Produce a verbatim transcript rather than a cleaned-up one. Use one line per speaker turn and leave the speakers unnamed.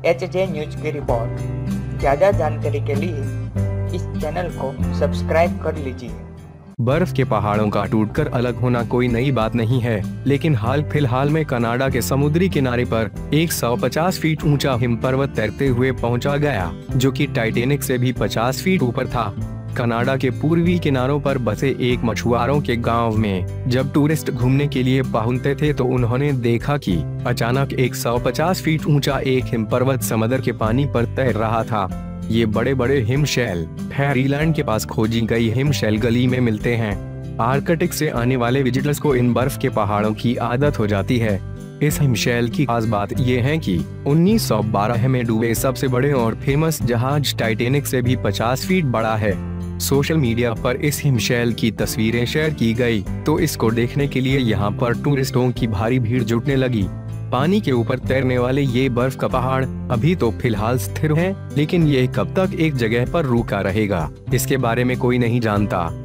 H J news की report. ज़्यादा जानकारी के लिए इस चैनल को सब्सक्राइब कर लीजिए।
बर्फ के पहाड़ों का टूटकर अलग होना कोई नई बात नहीं है, लेकिन हाल फिलहाल में कनाडा के समुद्री किनारे पर एक सौ पचास फीट ऊंचा हिमपर्वत तैरते हुए पहुंचा गया, जो कि टाइटैनिक से भी पचास फीट ऊपर था। कनाडा के पूर्वी किनारों पर बसे एक मछुआरों के गांव में जब टूरिस्ट घूमने के लिए पहुंचते थे तो उन्होंने देखा कि अचानक एक सौ पचास फीट ऊंचा एक हिमपर्वत समुद्र के पानी पर तैर रहा था। ये बड़े बड़े हिमशैल फेरीलैंड के पास खोजी गई हिमशैल गली में मिलते हैं। आर्कटिक से आने वाले विजिटर्स को इन बर्फ के पहाड़ों की आदत हो जाती है। इस हिमशैल की खास बात यह है कि उन्नीस सौ बारह में डूबे सबसे बड़े और फेमस जहाज टाइटैनिक से भी पचास फीट बड़ा है। सोशल मीडिया पर इस हिमशैल की तस्वीरें शेयर की गई, तो इसको देखने के लिए यहाँ पर टूरिस्टों की भारी भीड़ जुटने लगी। पानी के ऊपर तैरने वाले ये बर्फ का पहाड़ अभी तो फिलहाल स्थिर है, लेकिन ये कब तक एक जगह पर रुका रहेगा, इसके बारे में कोई नहीं जानता।